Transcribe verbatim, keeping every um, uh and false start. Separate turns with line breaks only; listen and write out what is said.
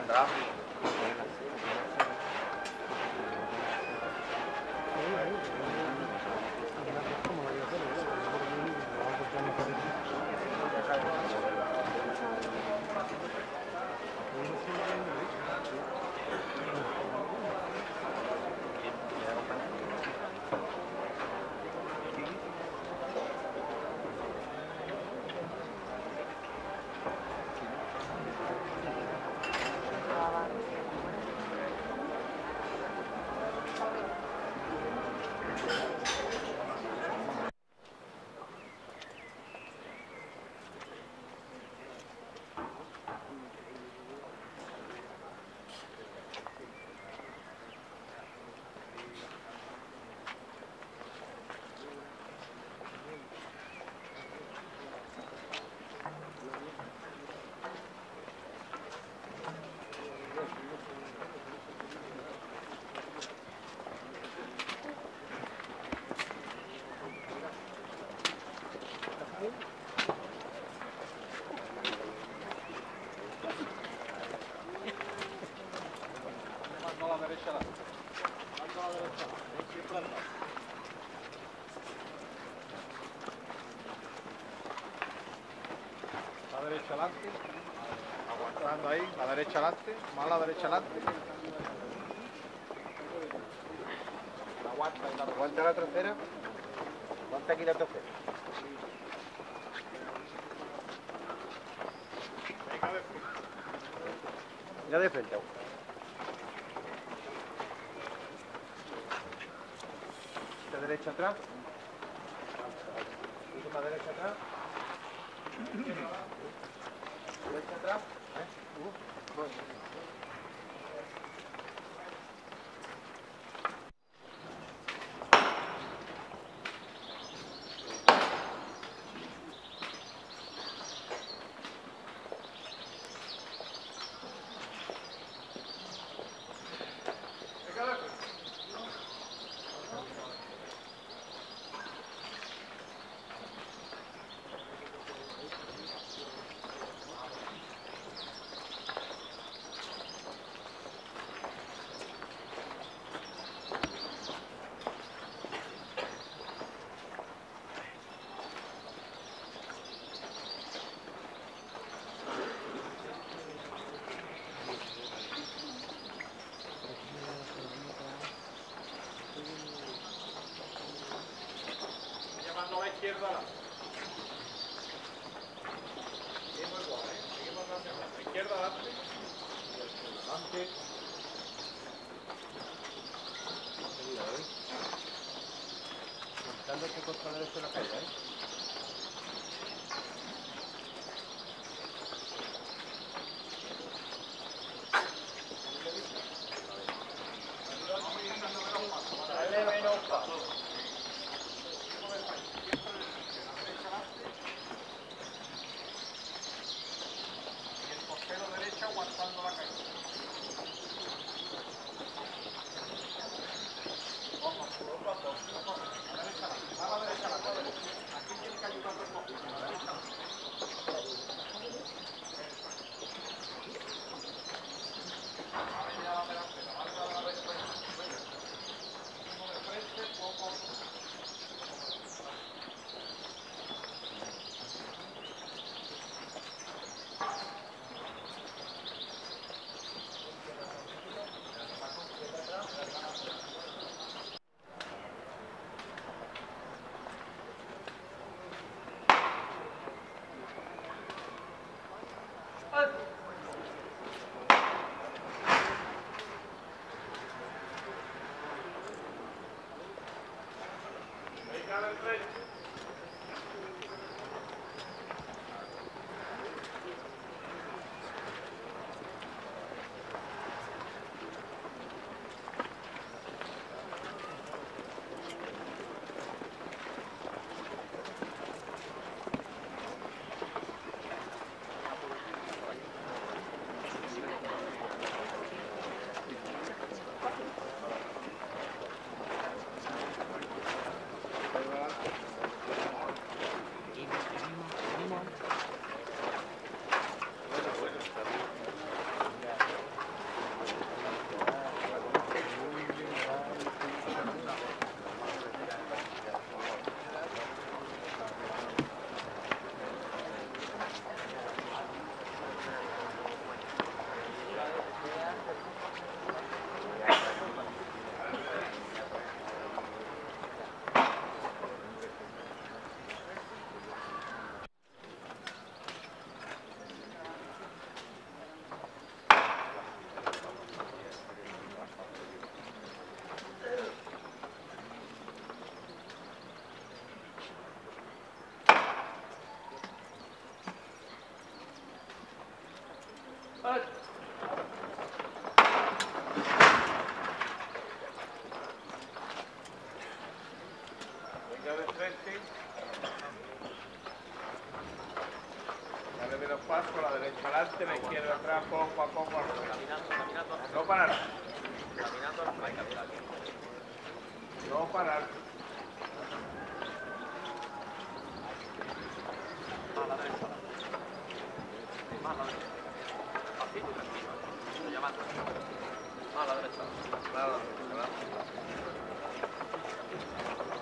atrás.
La derecha adelante, aguantando ahí, la derecha adelante, más la derecha adelante. Aguanta, aguanta la trasera, aguanta aquí la trasera. Ya de frente. La derecha atrás. La derecha atrás. Derecha atrás. ¿Eh? Uh, bueno. Llamando a la izquierda. Seguimos igual, ¿eh? Seguimos hacia la izquierda, adelante. Adelante. Cuidado, ¿eh? Montando que contra la derecha de la calle, ¿eh? Dale menos paso. Aguantando la calle. Ojo, ojo, ojo, ojo. A la derecha, a la derecha, a la derecha. Aquí tiene que ayudar un poquito. A la derecha. Ahora ya la delantera, vale a la derecha. Uno de frente, poco. Venga del frente. adelante, la izquierda atrás, poco a poco.
Caminando, caminando.
No parar.
Caminando, hay que abrir aquí.
No parar.
Más a la derecha. Más a la derecha. Pasito y tranquilo. Se llama tranquilo. Más a la derecha.
Nada, nada.